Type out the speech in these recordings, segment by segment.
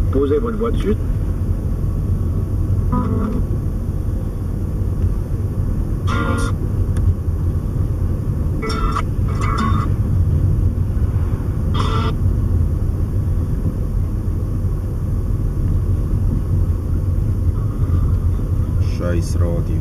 Posez votre voix dessus. Scheiß Radio.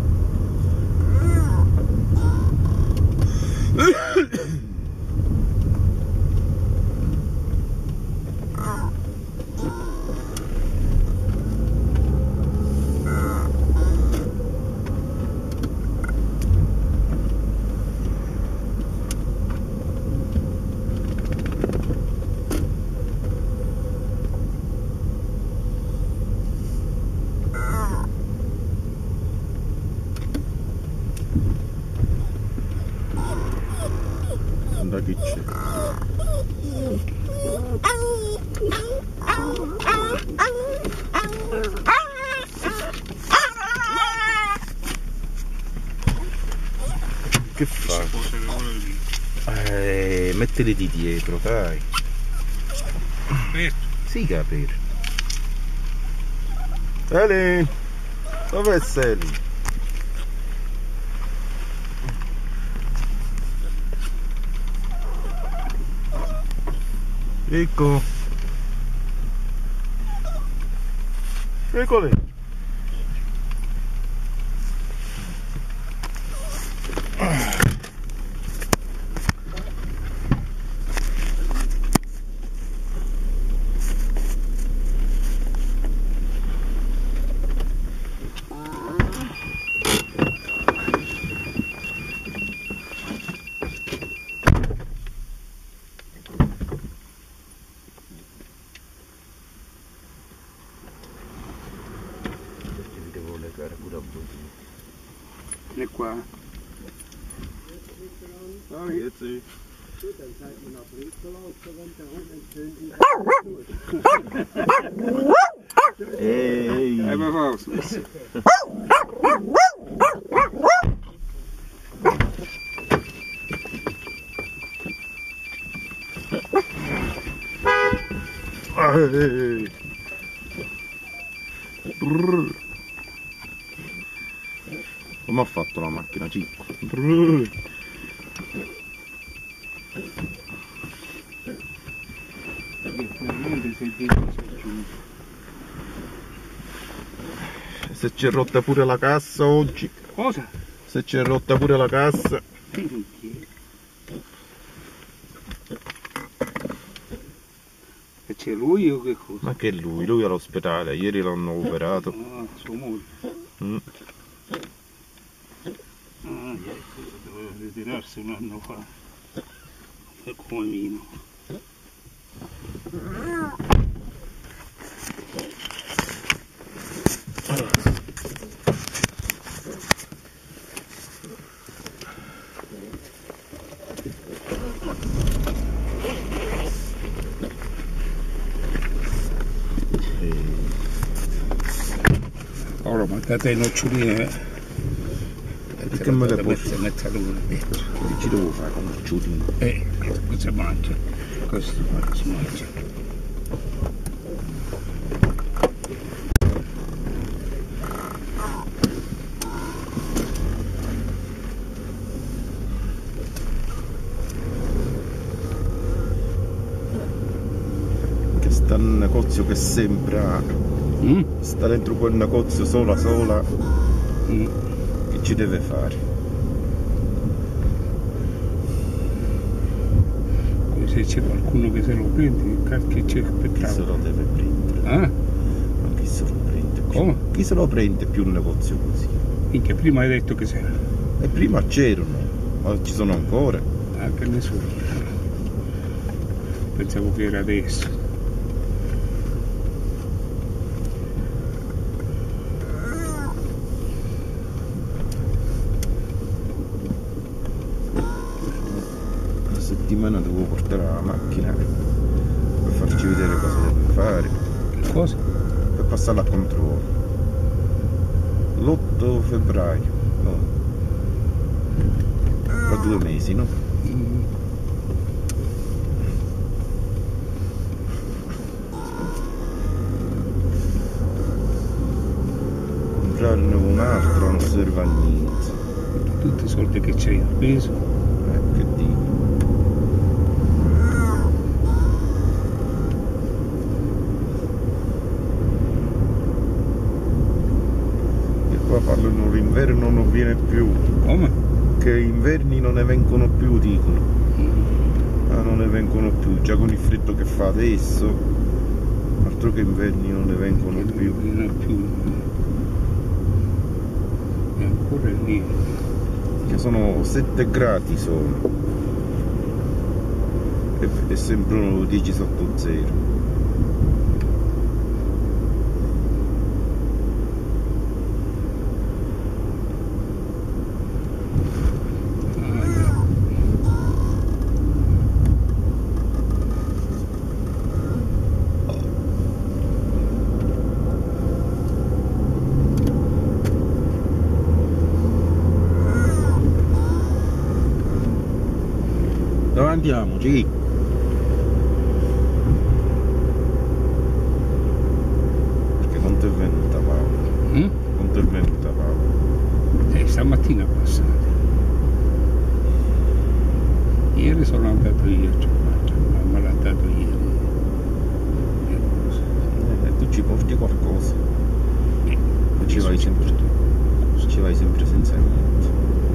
Da che c'è? Che fa? Mettili di dietro, dai. Aperto? Sì che è aperto. Eli! Dov'è Seli? Ecco. Eccole. E qua? Ah, jetzt sì. Ehi! Ma cosa? Ehi! Come ha fatto la macchina, Cicco? Finalmente sei giunto. Se c'è rotta pure la cassa oggi. Cosa? Se c'è rotta pure la cassa. E c'è lui o che cosa? Ma che lui è all'ospedale, ieri l'hanno operato. Ah, sua moglie. Mm. Doveva ritirarsi un anno fa. E come vino. Ora mancate le noccioline. Perché me le posso? Mette Che ci devo fare con il ciudino? Questo mangia. Questo si mangia. Che sta in un negozio che sembra. Sta dentro quel negozio sola. Che ci deve fare? Se c'è qualcuno che se lo prende, che c'è per Chi se lo deve prendere? Ah? Ma chi se lo prende? Come? Chi se lo prende più un negozio così? Minchia, prima hai detto che c'era. E prima c'erano, ma ci sono ancora. Ah, che ne so. Pensavo che era adesso. Una settimana devo portare la macchina per farci vedere cosa deve fare. Cosa? Per passarla a controllo. L'8 febbraio, no. Tra 2 mesi, no? serve a niente. Tutti i soldi che c'hai speso. Che dico. E qua parlano l'inverno non viene più. Come? Che inverni non ne vengono più, dicono. Ah, non ne vengono più, già con il freddo che fa adesso, altro che inverni non ne vengono più. Non viene più. È ancora lì. Che sono 7 gradi sono. E sembrano 10 sotto zero. Dove andiamo, G? Perché quanto è venuta Paola? Quanto è venuta Paola? Stamattina passata. Ieri sono andato io, me l'ha dato ieri. Tu ci porti qualcosa? Ci vai sempre senza niente.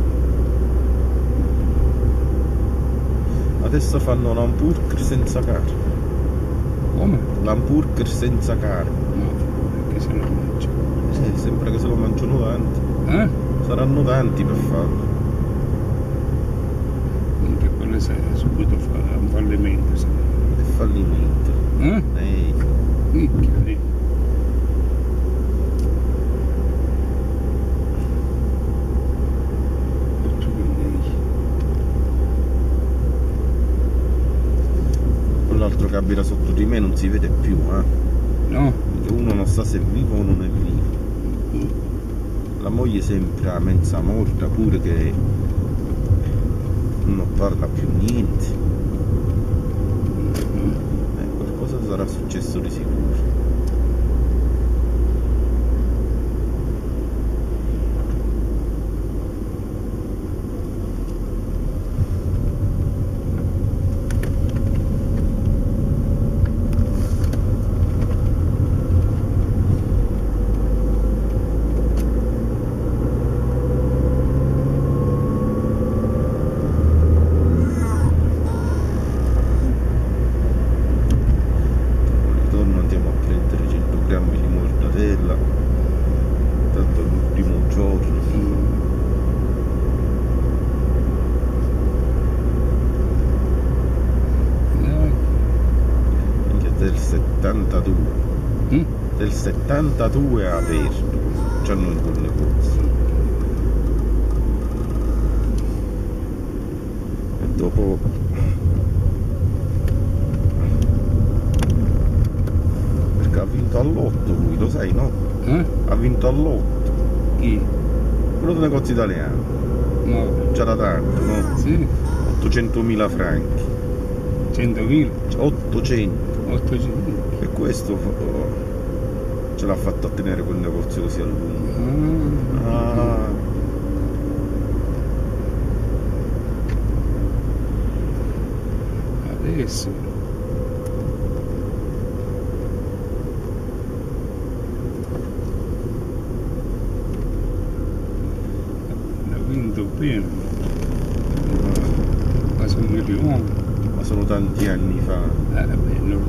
Adesso fanno l'hamburger senza carne. Come? L'hamburger senza carne. No, perché se lo mangio. Sembra che se lo mangiano tanti. Saranno tanti per farlo. Anche quello subito fa un fallimento. È fallimento. Minchia, lì. Quell'altro che abita sotto di me non si vede più, No? Perché uno non sa se è vivo o non è vivo. La moglie sembra mezza morta, pure che non parla più niente. Qualcosa sarà successo di sicuro. Tanto l'ultimo giorno. Del 72. Del 72 è aperto. C'hanno un buon negozio. E dopo ha vinto all'otto lui, lo sai, no? Ha vinto all'otto. Chi? Quello del negozio italiano. No. Già da tanto, no? Sì. 800.000 franchi. 100.000? 800. 800. E questo ce l'ha fatto a tenere quel negozio così a lungo. Adesso. Bene, quasi 1 milione. Ma sono tanti anni fa. Beh, no.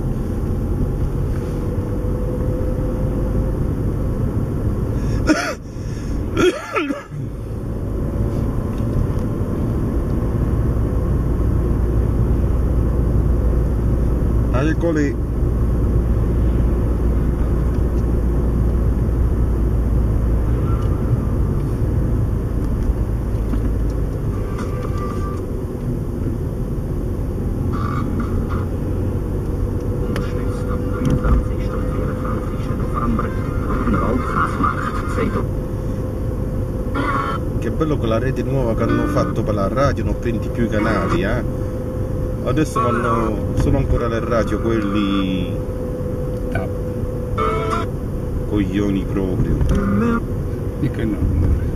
Ecco lì. Che bello con la rete nuova che hanno fatto per la radio, non prendi più i canali, Adesso sono ancora le radio quelli coglioni proprio. E che no?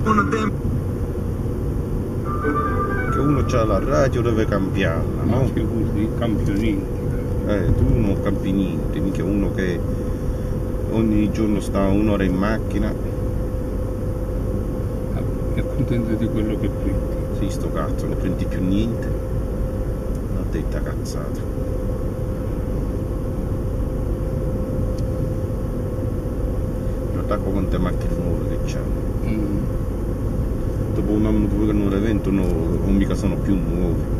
Che uno c'ha la radio deve cambiarla, no? No, figurati, cambio niente. Tu non cambi niente, mica uno che ogni giorno sta un'ora in macchina. È contento di quello che prende. Sì, sto cazzo, non prendi più niente. Una detta cazzata. Guarda quante macchine nuove che c'hanno. Dopo un anno che non evento non mica sono più nuove.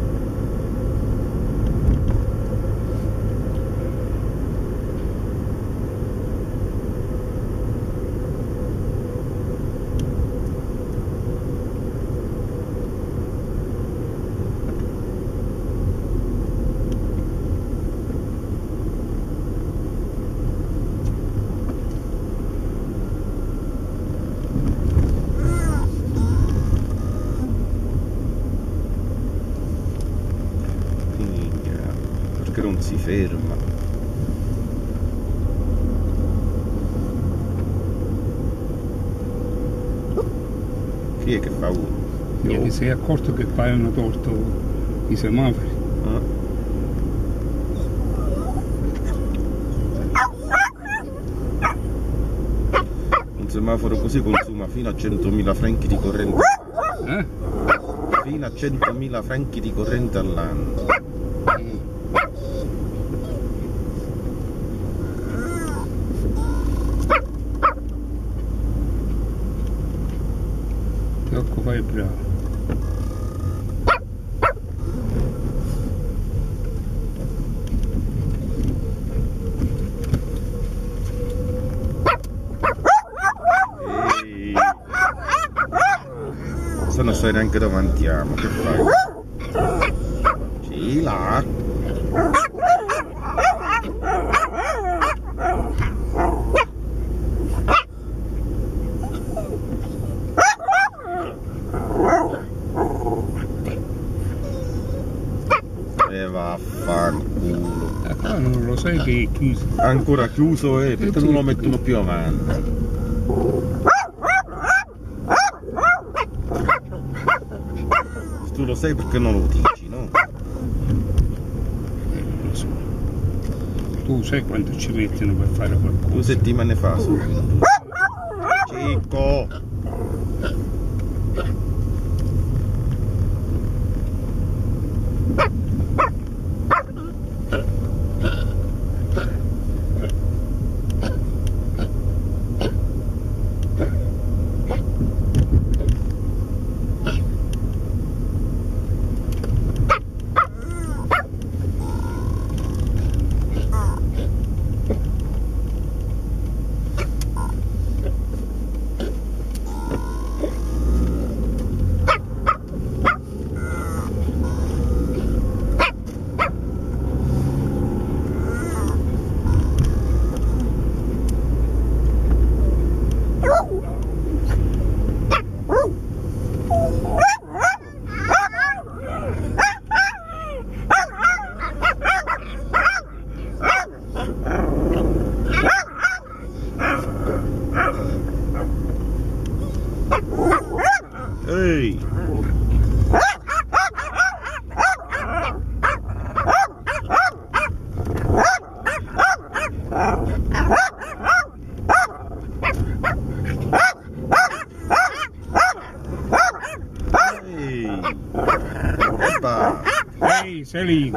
Perché non si ferma? Chi è che fa uno? Ti sei accorto che qua hanno tolto i semafori? Un semaforo così consuma fino a 100.000 franchi di corrente. Fino a 100.000 franchi di corrente all'anno. Ti occupai bravo. Ehi. Se non stai neanche davanti a ma che fai? Sì, là. E vaffanculo. Qua non lo sai che è chiuso. Ancora chiuso perché non lo mettono più avanti. Tu lo sai perché non lo dici, no? Non lo so. Tu sai quanto ci mettono per fare qualcosa? 2 settimane fa sono venuto. Cicco! Ehi! Ehi! Eppa! Ehi, sei lì!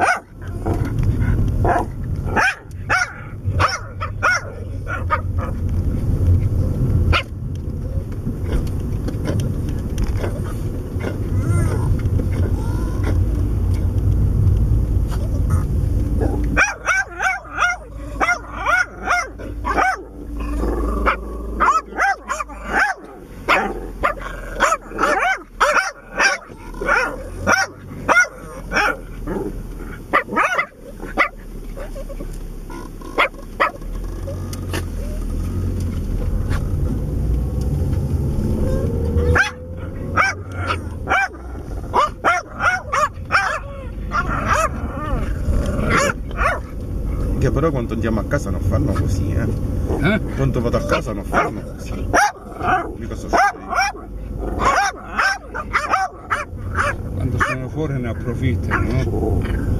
Però quando andiamo a casa non fanno così, Quando vado a casa non fanno così. mica so scemo. Quando sono fuori ne approfittano, no?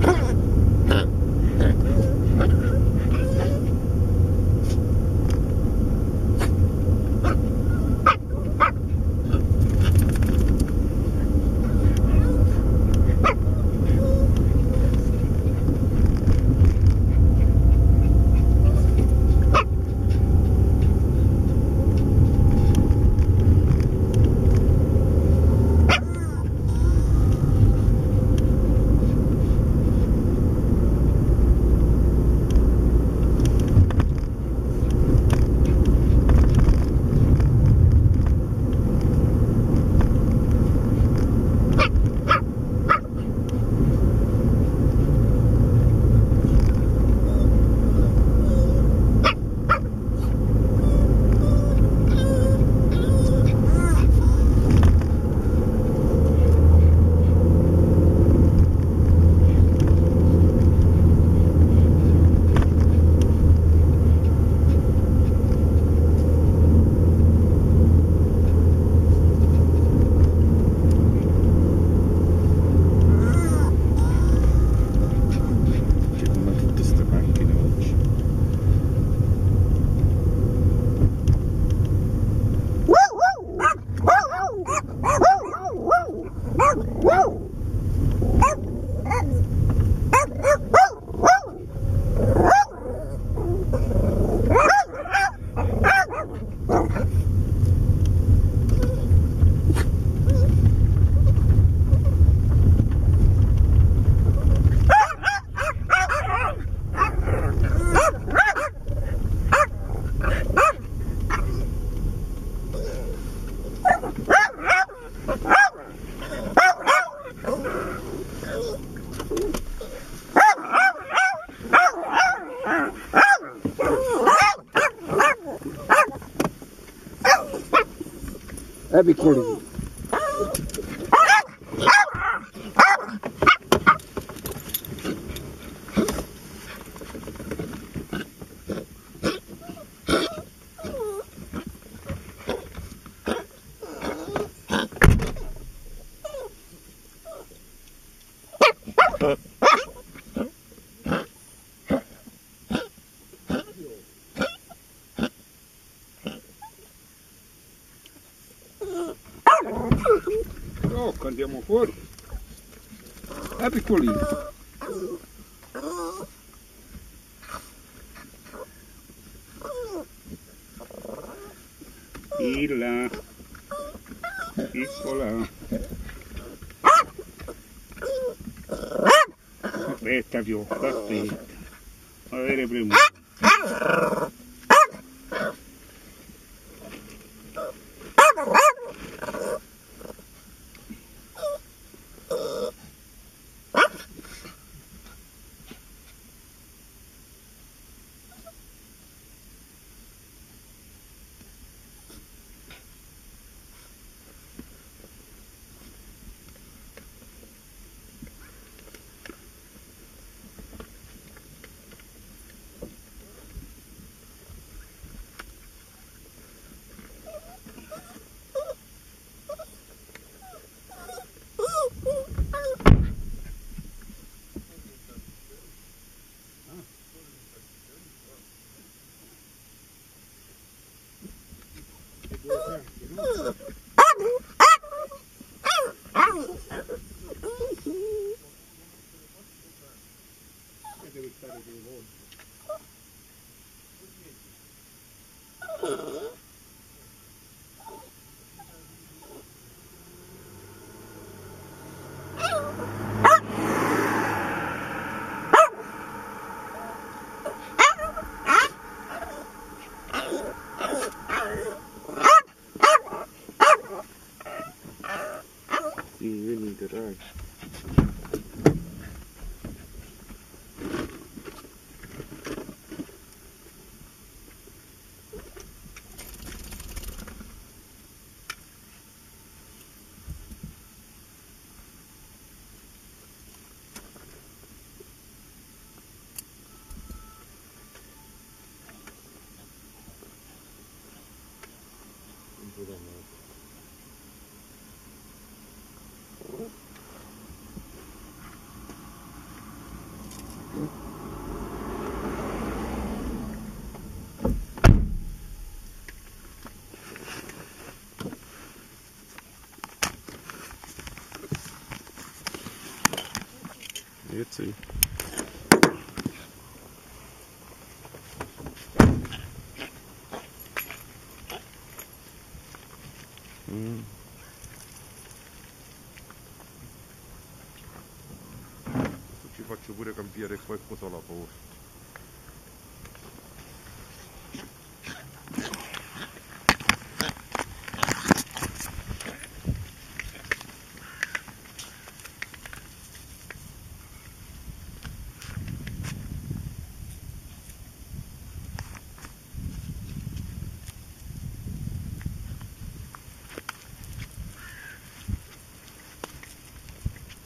Piccolino. Andiamo fuori. È piccolino. Là. Piccola. Aspetta, Fiocca, aspetta. Avere premura. Deve stare due volte. Venite, dai. Jetzt sehe ich. Ci faccio pure cambiare qualcosa alla porta.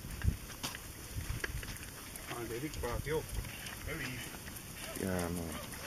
Vedi qua, che ho. Capisci? Piano.